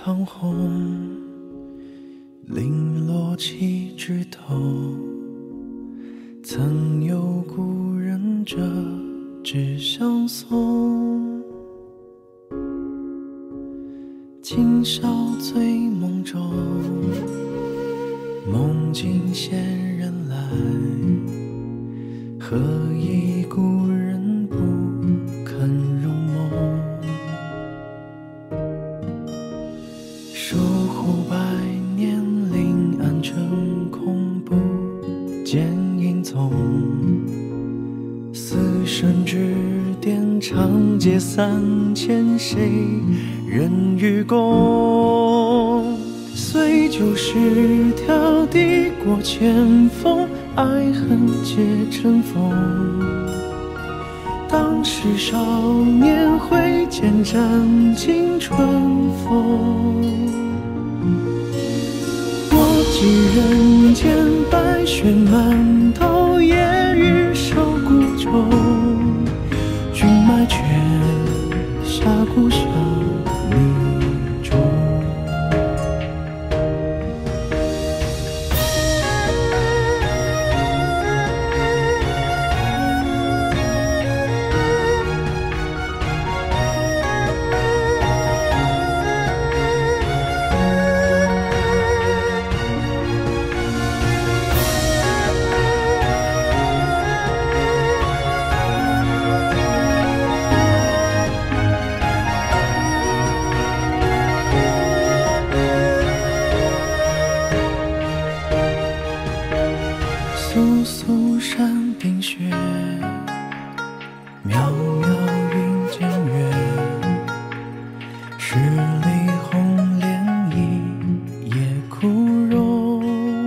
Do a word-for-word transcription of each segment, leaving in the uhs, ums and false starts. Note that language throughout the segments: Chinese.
苍红，零落七枝头。曾有故人折纸相送，今宵醉梦中，梦境仙人来，何以故人不肯入梦？疏忽百年，临安成空，不见影踪。死生之巅，长街三千，谁人与共？随旧时条，抵过千峰，爱恨皆成风。当时少年挥剑斩尽春风。我寄人间，白雪满头，夜雨收孤舟。君埋却下故乡泥中。簌簌山冰雪，渺渺云间月。十里红莲一夜枯荣，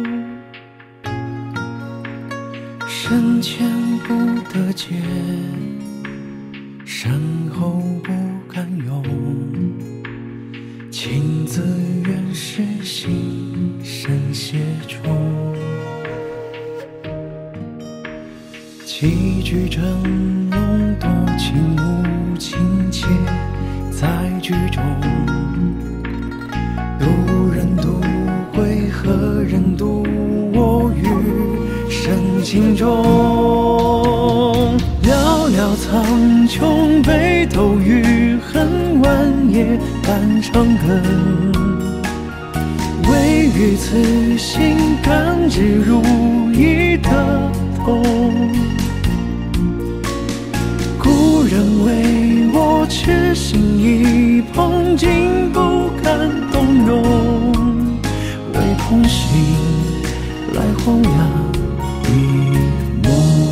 身前不得见，身后不敢拥。情字原是心生血冲。几句峥嵘，多情无情切在剧中。路人独归，何人独我于深情中？寥寥苍穹，北斗余恨，万叶半长根。唯于此心，感知如意的痛。故人为我痴心一碰，竟不敢动容。唯空心来荒凉一梦。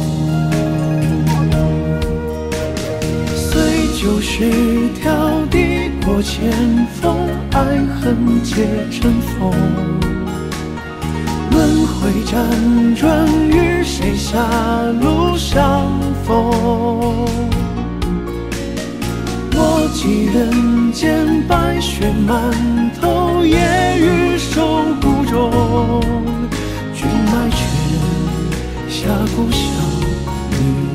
随旧时条，抵过千峰，爱恨皆成风。轮回辗转，与谁下路相逢？我寄人间，白雪满头，夜雨收孤舟。君埋却下故乡泥